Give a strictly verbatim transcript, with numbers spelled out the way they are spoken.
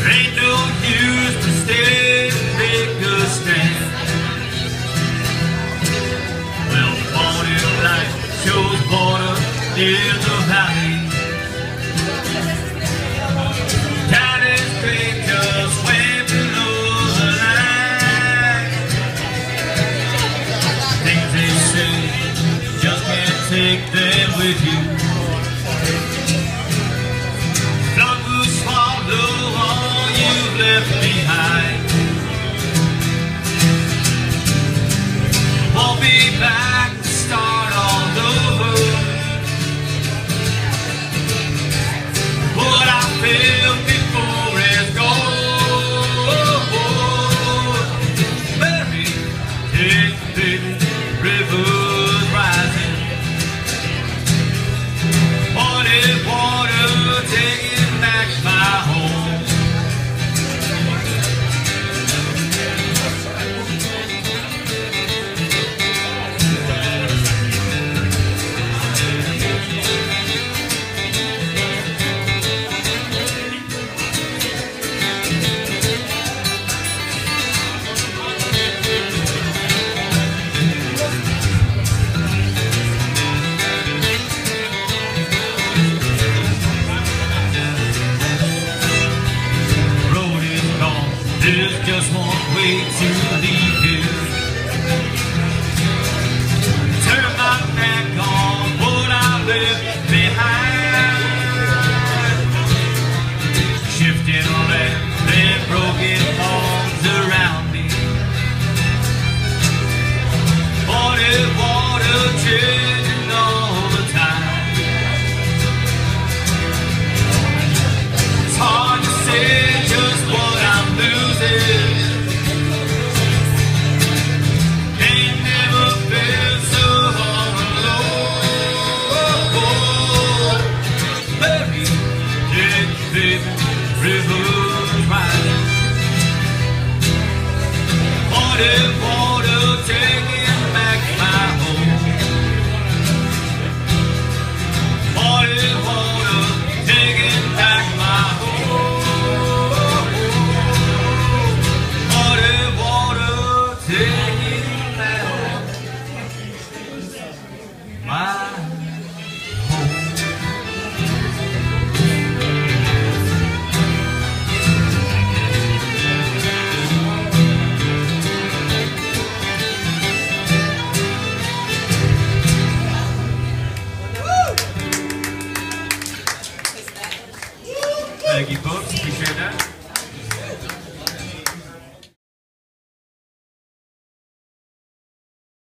Ain't no use to stay and make a stand. Well, morning light shows water in the valley. Tide is great, just way below the line. Things they say, just can't take them with you. Flood will swallow all you've left behind. Won't be back to start all over. What I felt before is gone. Mary, take the rivers rising. Water, water, taking back my home. There's just one way to leave here. Turn my back on what I left behind. Shifting land and broken bones around me. Water, water, changing all the time. It's hard to say just what I'm losing. Ain't never been so all alone. Mary, take the rivers rising. Water, water, taking back my home. Water, water, taking back my home. Thank you, folks. Appreciate that.